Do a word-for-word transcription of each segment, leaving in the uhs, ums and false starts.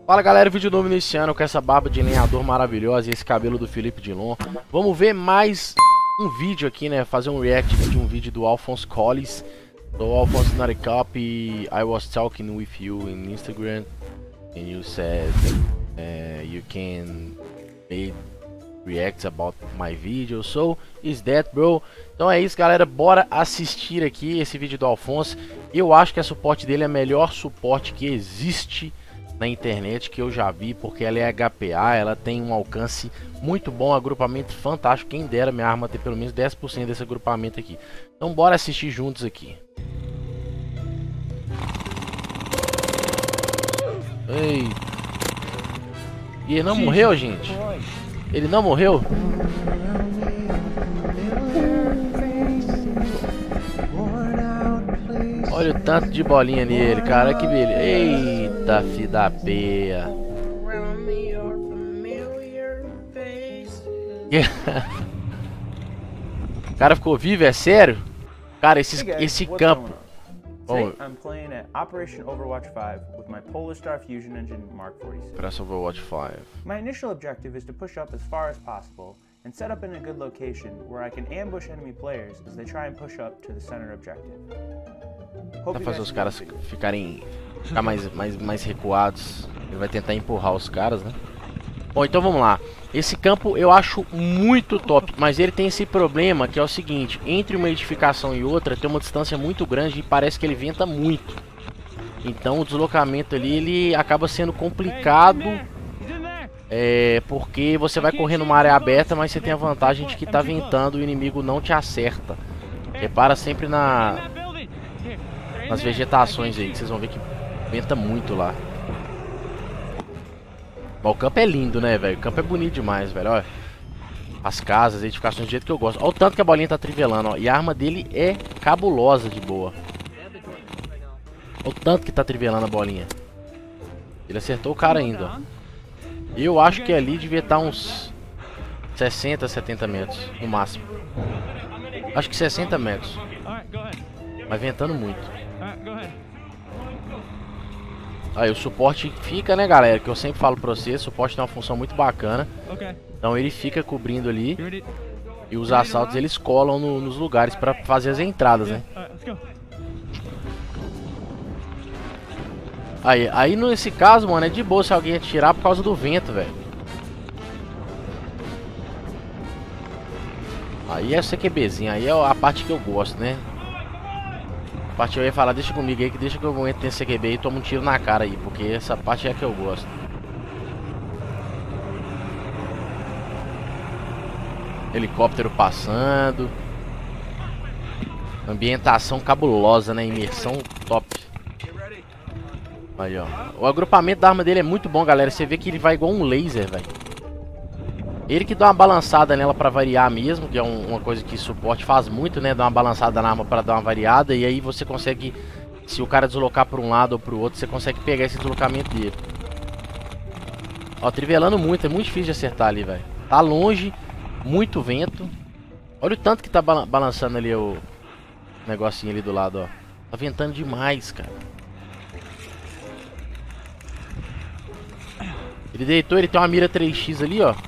Fala galera, vídeo novo iniciando com essa barba de lenhador maravilhosa e esse cabelo do Felipe Dilon. Vamos ver mais um vídeo aqui, né? Fazer um react de um vídeo do Alphonse Collins. So Alphonse not a copy. I was talking with you in Instagram and you said uh, you can make reacts about my video. So is that, bro? Então é isso, galera. Bora assistir aqui esse vídeo do Alphonse. Eu acho que a suporte dele é o melhor suporte que existe na internet, que eu já vi, porque ela é H P A, ela tem um alcance muito bom, agrupamento fantástico. Quem dera minha arma ter pelo menos dez por cento desse agrupamento aqui. Então bora assistir juntos aqui. Ei. E ele não morreu, gente? Ele não morreu? Olha o tanto de bolinha nele, cara, que beleza. Eita, filho da peia. O cara ficou vivo, é sério? Cara, esse, esse campo... Today, I'm playing at Operation Overwatch five with my Polestar Fusion Engine Mark forty-six. Press Overwatch five. My initial objective is to push up as far as possible and set up in a good location where I can ambush enemy players as they try and push up to the center objective. Vai fazer os caras ficarem ficar mais, mais, mais recuados. Ele vai tentar empurrar os caras, né? Bom, então vamos lá. Esse campo eu acho muito top, mas ele tem esse problema que é o seguinte: entre uma edificação e outra tem uma distância muito grande e parece que ele venta muito. Então o deslocamento ali ele acaba sendo complicado, é, porque você vai correr numa área aberta, mas você tem a vantagem de que tá ventando e o inimigo não te acerta. Repara sempre na nas vegetações aí, que vocês vão ver que venta muito lá. Bom, o campo é lindo, né, velho? O campo é bonito demais, velho. Olha. As casas, as edificações do jeito que eu gosto. Olha o tanto que a bolinha tá trivelando, ó. E a arma dele é cabulosa de boa. Olha o tanto que tá trivelando a bolinha. Ele acertou o cara ainda, ó. Eu acho que ali devia estar uns sessenta, setenta metros, no máximo. Acho que sessenta metros. Mas ventando muito. Aí o suporte fica, né, galera, que eu sempre falo pra vocês, o suporte tem uma função muito bacana. Então ele fica cobrindo ali e os assaltos eles colam no, nos lugares pra fazer as entradas, né? Aí, aí nesse caso, mano, é de boa se alguém atirar por causa do vento, velho. Aí é o C Q Bzinho, aí é a parte que eu gosto, né? A parte eu ia falar, deixa comigo aí, que deixa que eu entro nesse C Q B e tomo um tiro na cara aí, porque essa parte é a que eu gosto. Helicóptero passando. Ambientação cabulosa, né? Imersão top. Aí, ó. O agrupamento da arma dele é muito bom, galera. Você vê que ele vai igual um laser, velho. Ele que dá uma balançada nela pra variar mesmo, que é um, uma coisa que suporte faz muito, né? Dá uma balançada na arma pra dar uma variada. E aí você consegue, se o cara deslocar pra um lado ou pro outro, você consegue pegar esse deslocamento dele. Ó, trivelando muito, é muito difícil de acertar ali, velho. Tá longe, muito vento. Olha o tanto que tá balançando ali o negocinho ali do lado, ó. Tá ventando demais, cara. Ele deitou, ele tem uma mira três X ali, ó.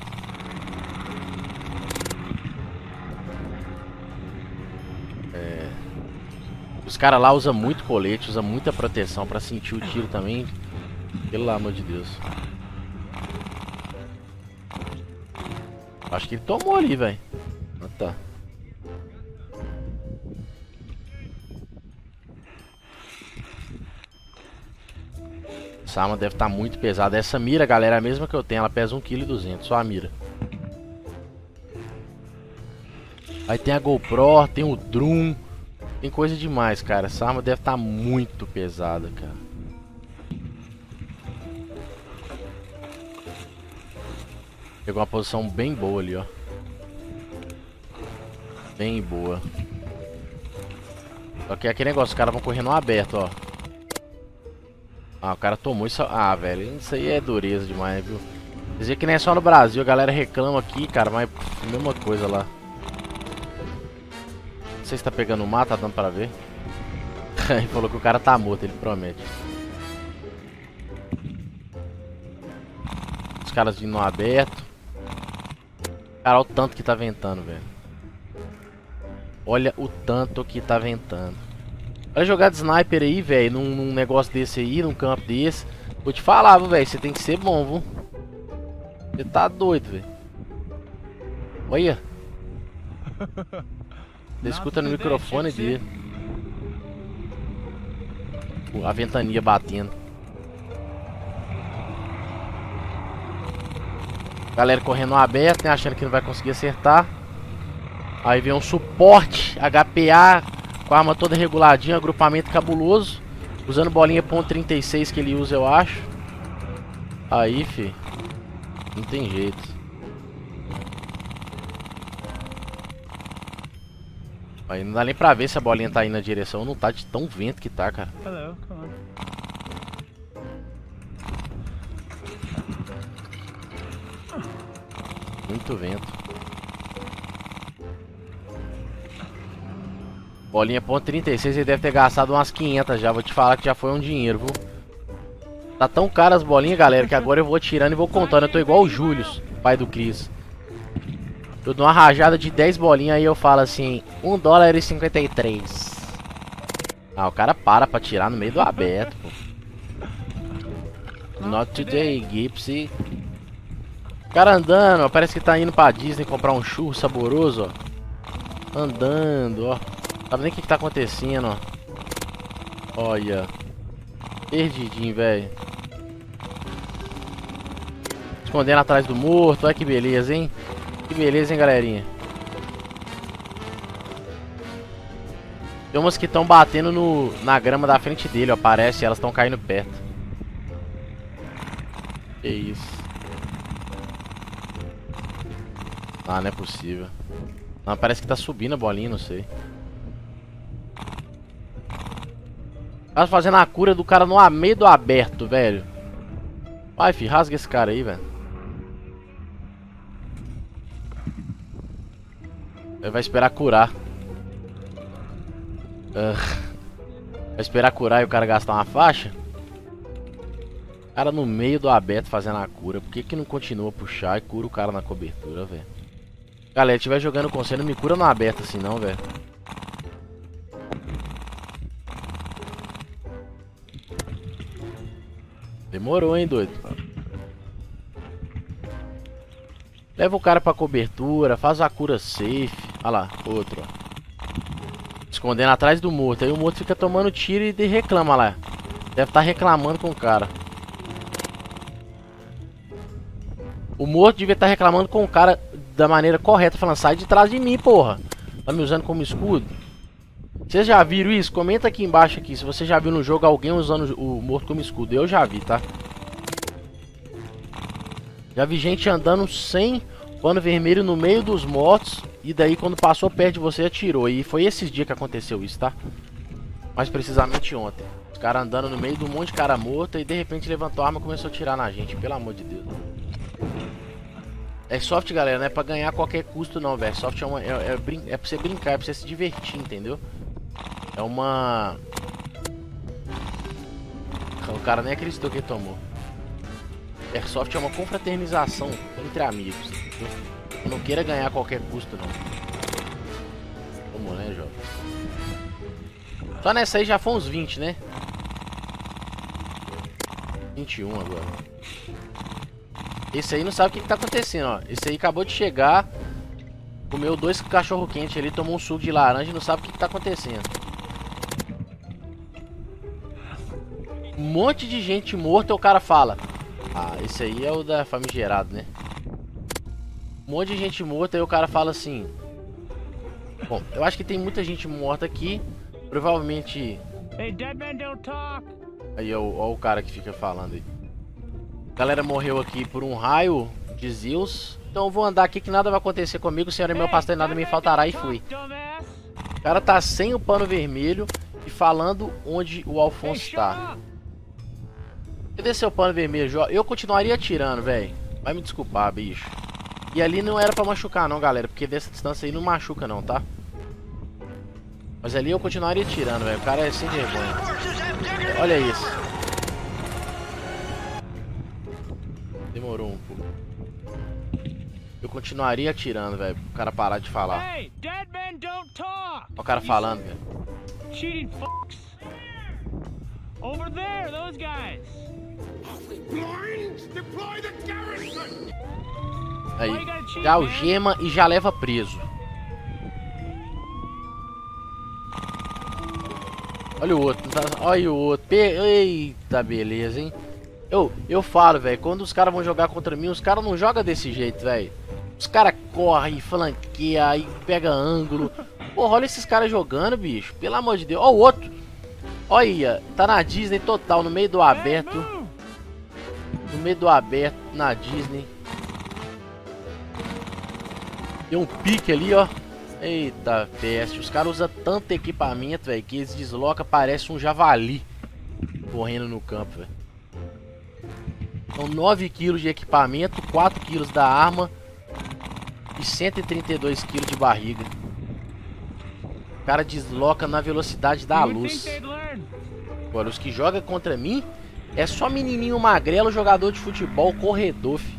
Os caras lá usam muito colete, usam muita proteção pra sentir o tiro também. Pelo amor de Deus. Acho que ele tomou ali, velho. Ah, tá. Essa arma deve estar muito pesada. Essa mira, galera, é a mesma que eu tenho. Ela pesa um vírgula duzentos quilos, só a mira. Aí tem a GoPro, tem o Drum. Tem coisa demais, cara. Essa arma deve estar muito pesada, cara. Pegou uma posição bem boa ali, ó. Bem boa. Só que é aquele negócio, os caras vão correndo aberto, ó. Ah, o cara tomou isso. Ah, velho, isso aí é dureza demais, viu? Dizer que não é só no Brasil, a galera reclama aqui, cara, mas é a mesma coisa lá. Não sei se tá pegando o mar, tá dando pra ver. Ele falou que o cara tá morto, ele promete. Os caras vindo no aberto. Cara, olha o tanto que tá ventando, velho. Olha o tanto que tá ventando. Olha jogar de sniper aí, velho, num, num negócio desse aí, num campo desse. Vou te falar, velho, você tem que ser bom, viu? Você tá doido, velho. Olha. Você escuta no microfone dele. A ventania batendo. Galera correndo aberto, né? Achando que não vai conseguir acertar. Aí vem um suporte H P A com a arma toda reguladinha, agrupamento cabuloso. Usando bolinha ponto trinta e seis que ele usa, eu acho. Aí, fi. Não tem jeito. Aí não dá nem pra ver se a bolinha tá indo na direção. Não tá de tão vento que tá, cara. Hello, come on. Muito vento. Bolinha ponto trinta e seis, ele deve ter gastado umas quinhentas já. Vou te falar que já foi um dinheiro, viu? Tá tão caro as bolinhas, galera, que agora eu vou tirando e vou contando. Eu tô igual o Júlio, pai do Cris. Eu dou uma rajada de dez bolinhas aí eu falo assim, um dólar e cinquenta e três. Ah, o cara para pra tirar no meio do aberto, pô. Not today, Gypsy. O cara andando, ó, parece que tá indo pra Disney comprar um churro saboroso, ó. Andando, ó. Sabe nem o que, que tá acontecendo, ó. Olha. Perdidinho, velho. Escondendo atrás do morto. Olha que beleza, hein? Que beleza, hein, galerinha. Tem umas que estão batendo no, na grama da frente dele, ó. Parece, elas estão caindo perto. Que isso. Ah, não é possível. Não, parece que tá subindo a bolinha, não sei. Tá fazendo a cura do cara no meio do aberto, velho. Vai, fi, rasga esse cara aí, velho. Ele vai esperar curar. Uh, vai esperar curar e o cara gastar uma faixa? O cara no meio do aberto fazendo a cura. Por que que não continua a puxar e cura o cara na cobertura, velho? Galera, se estiver jogando com você, não me cura no aberto assim não, velho. Demorou, hein, doido. Leva o cara pra cobertura, faz a cura safe. Olha lá, outro, ó. Escondendo atrás do morto. Aí o morto fica tomando tiro e reclama lá. Deve estar reclamando com o cara. O morto devia estar reclamando com o cara da maneira correta, falando, sai de trás de mim, porra. Tá me usando como escudo? Vocês já viram isso? Comenta aqui embaixo aqui se você já viu no jogo alguém usando o morto como escudo. Eu já vi, tá? Já vi gente andando sem pano vermelho no meio dos mortos. E daí quando passou perto de você atirou. E foi esses dias que aconteceu isso, tá? Mais precisamente ontem. Os caras andando no meio de um monte de cara morto. E de repente levantou a arma e começou a atirar na gente. Pelo amor de Deus. Airsoft, galera, não é pra ganhar a qualquer custo não, velho. Airsoft é, uma, é, é, é pra você brincar, é pra você se divertir, entendeu? É uma... O cara nem acreditou que ele tomou. Airsoft é uma confraternização entre amigos, entendeu? Não queira ganhar a qualquer custo não. Vamos, né, jovem? Só nessa aí já foi uns vinte, né? vinte e um agora. Esse aí não sabe o que, que tá acontecendo, ó. Esse aí acabou de chegar, comeu dois cachorro quente ali, tomou um suco de laranja e não sabe o que, que tá acontecendo. Um monte de gente morta e o cara fala, ah, esse aí é o da famigerado, né? Um monte de gente morta e o cara fala assim, bom, eu acho que tem muita gente morta aqui, provavelmente... Hey, dead man don't talk. Aí, ó, ó o cara que fica falando aí. A galera morreu aqui por um raio de Zeus. Então eu vou andar aqui que nada vai acontecer comigo. Senhor é meu pastor e nada me faltará. E fui. O cara tá sem o pano vermelho e falando onde o Alfonso tá. Cadê seu pano vermelho? Eu continuaria atirando, velho. Vai me desculpar, bicho. E ali não era pra machucar não, galera. Porque dessa distância aí não machuca não, tá? Mas ali eu continuaria atirando, velho. O cara é sem vergonha. Olha isso. Demorou um pouco. Eu continuaria atirando, velho. O cara parar de falar. Hey, dead men don't talk. Olha o cara falando, velho. Cheating fucks. Over there, those guys. Aí, já algema e já leva preso. Olha o outro, olha o outro. Eita, beleza, hein? Eu, eu falo, velho, quando os caras vão jogar contra mim, os caras não jogam desse jeito, velho. Os caras correm, flanqueiam, aí pega ângulo. Porra, olha esses caras jogando, bicho. Pelo amor de Deus. Ó o outro. Olha, tá na Disney total, no meio do aberto. No meio do aberto, na Disney. Tem um pique ali, ó. Eita, peste. Os caras usam tanto equipamento, velho, que eles deslocam, parece um javali correndo no campo, velho. São nove quilos de equipamento, quatro quilos da arma e cento e trinta e dois quilos de barriga. O cara desloca na velocidade da luz. Agora, os que jogam contra mim é só menininho magrelo, jogador de futebol, corredor, fi.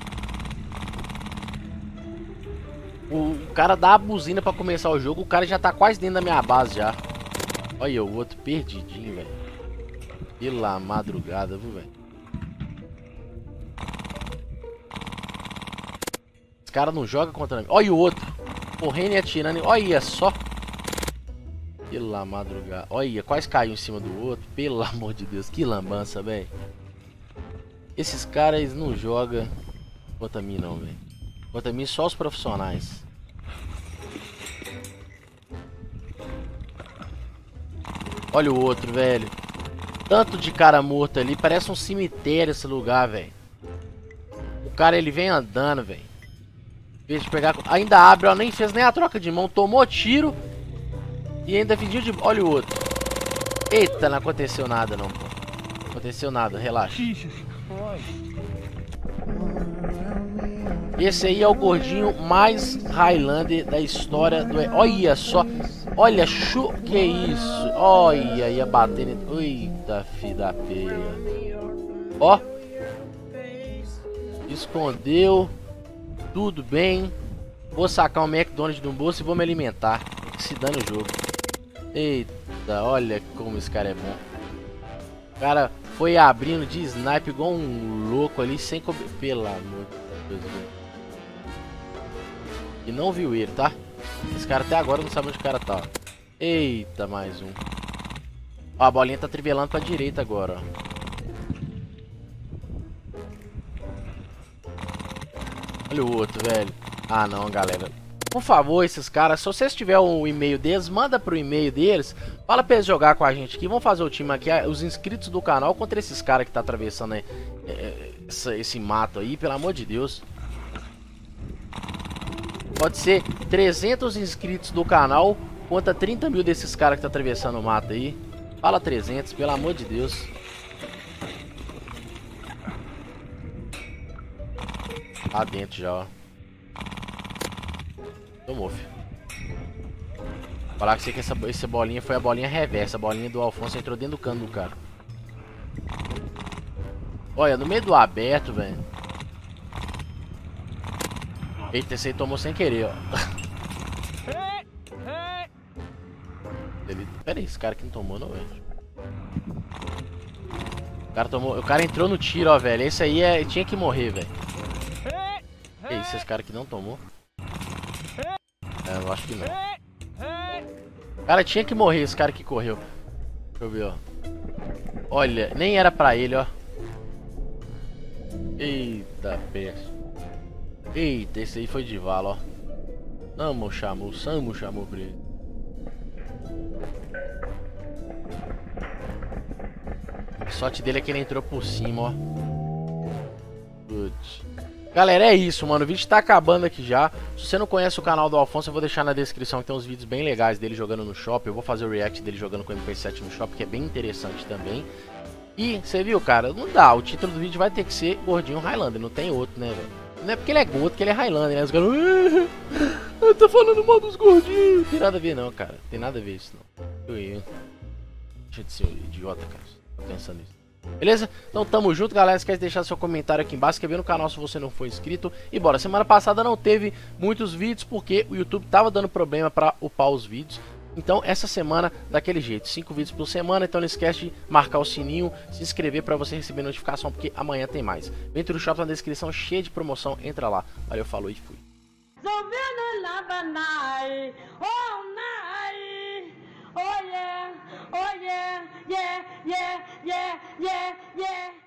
O, o cara dá a buzina pra começar o jogo, o cara já tá quase dentro da minha base já. Olha o outro perdidinho, velho. Pela madrugada, viu, velho? Os caras não jogam contra mim. Olha o outro. Correndo e atirando. Olha só. Pela madrugada. Olha, quase caiu em cima do outro. Pelo amor de Deus. Que lambança, velho. Esses caras não jogam contra mim, não, velho. Contra mim só os profissionais. Olha o outro, velho. Tanto de cara morto ali. Parece um cemitério esse lugar, velho. O cara, ele vem andando, velho. Em vez de pegar... Ainda abre, ó. Nem fez nem a troca de mão. Tomou tiro. E ainda fingiu de... Olha o outro. Eita, não aconteceu nada, não. Não aconteceu nada, relaxa. Esse aí é o gordinho mais Highlander da história do... Olha só. Olha, chu... Que isso. Olha, ia batendo... Eita, filho da peia. Ó. Escondeu. Tudo bem. Vou sacar um McDonald's no bolso e vou me alimentar. Se dando o jogo. Eita, olha como esse cara é bom. O cara foi abrindo de snipe igual um louco ali, sem cobrir. Pelo amor de Deus. E não viu ele, tá? Esse cara até agora não sabe onde o cara tá. Ó. Eita, mais um. Ó, a bolinha tá trivelando pra direita agora, ó. Olha o outro, velho. Ah, não, galera. Por favor, esses caras, se vocês tiverem um e-mail deles, manda pro e-mail deles. Fala pra eles jogar com a gente aqui. Vamos fazer o time aqui, os inscritos do canal, contra esses caras que tá atravessando aí, é, esse, esse mato aí, pelo amor de Deus. Pode ser trezentos inscritos do canal contra trinta mil desses caras que tá atravessando o mato aí. Fala trezentos, pelo amor de Deus. Lá dentro já, ó. Tomou, filho. Falar que você que essa, essa bolinha foi a bolinha reversa. A bolinha do Alfonso entrou dentro do cano do cara. Olha, no meio do aberto, velho. Eita, esse aí tomou sem querer, ó. Ele... Pera aí, esse cara aqui não tomou, não, velho. O cara tomou... O cara entrou no tiro, ó, velho. Esse aí é... tinha que morrer, velho. Que isso, esse cara que não tomou? É, eu acho que não. Cara, tinha que morrer esse cara que correu. Deixa eu ver, ó. Olha, nem era pra ele, ó. Eita, peste. Eita, esse aí foi de vala, ó. Samu chamou, Samu chamou pra ele. A sorte dele é que ele entrou por cima, ó. Putz. Galera, é isso, mano. O vídeo tá acabando aqui já. Se você não conhece o canal do Alfonso, eu vou deixar na descrição que tem uns vídeos bem legais dele jogando no shopping. Eu vou fazer o react dele jogando com o M P sete no shopping, que é bem interessante também. E, você viu, cara? Não dá. O título do vídeo vai ter que ser Gordinho Highlander. Não tem outro, né, velho? Não é porque ele é gordo que ele é Highlander, né? Os caras... Ah, tá falando mal dos gordinhos. Não tem nada a ver, não, cara. Não tem nada a ver isso, não. Eu, eu. Deixa de ser idiota, cara. Tô pensando nisso. Beleza? Então tamo junto, galera. Esquece de deixar seu comentário aqui embaixo, se inscrever no canal se você não for inscrito. E bora, semana passada não teve muitos vídeos porque o YouTube tava dando problema para upar os vídeos. Então essa semana, daquele jeito, cinco vídeos por semana. Então não esquece de marcar o sininho, se inscrever para você receber notificação, porque amanhã tem mais. Venture Shop na descrição, cheia de promoção, entra lá. Valeu, falou e fui. Oh yeah, oh yeah, yeah, yeah, yeah, yeah, yeah.